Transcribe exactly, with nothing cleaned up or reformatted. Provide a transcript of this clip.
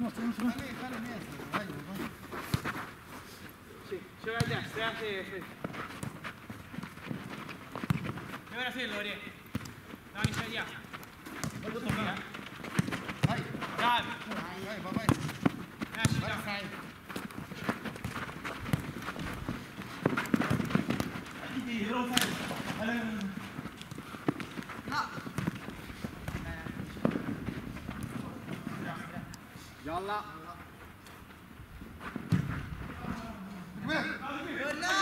Fale, fale mezzo, vai, vai. Sì, c'è la destra, sì. E ora sei Lori. No, mi stai Vai, vai, vai, vai. Lasci, Vai, ciao. sai. Gialla. Come?